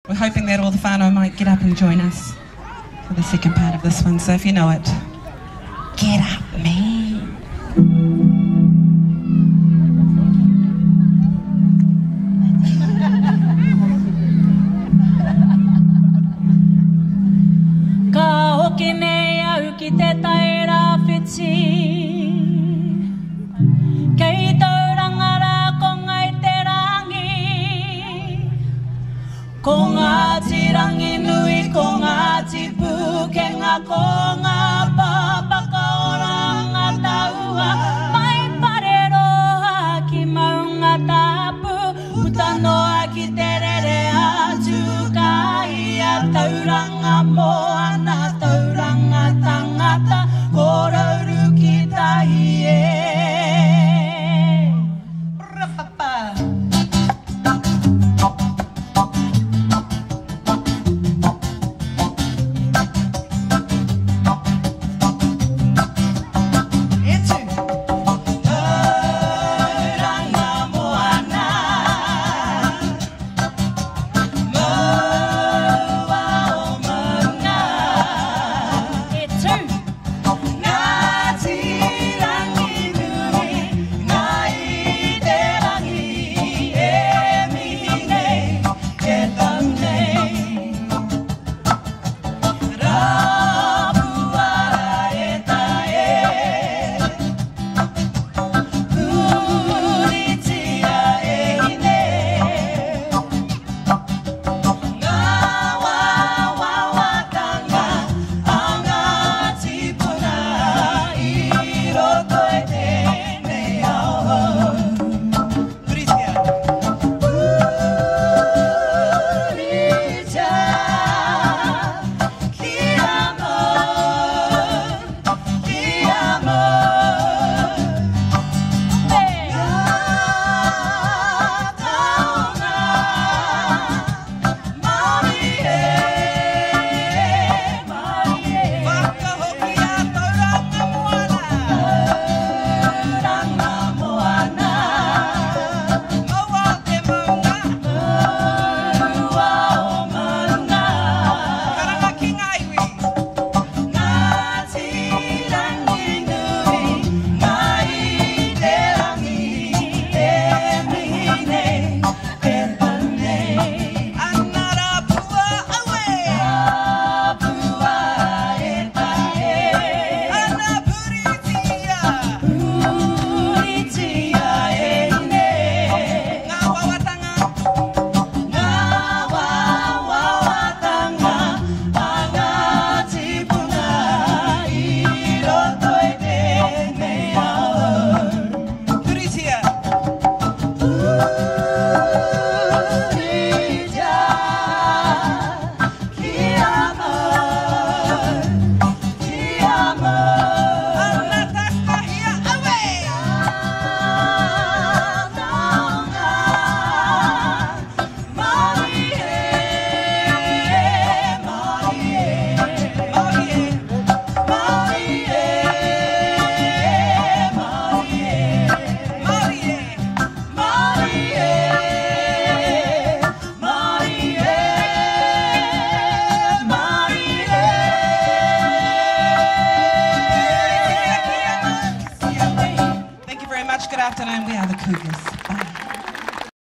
We're hoping that all the whānau might get up and join us for the second part of this one, so if you know it, get up, man. Ka hoki nei au ki te taira whiti Kei tauranga rā ko ngai te rangi Ko ngā tirangi nui, ko ngā tipu Kenga ko ngā pāpaka ora ngā taua Mai pare roha ki maunga tapu Putanoa ki te rere atu Ka ia tauranga moana Tauranga tangata Ko rauru ki tahi e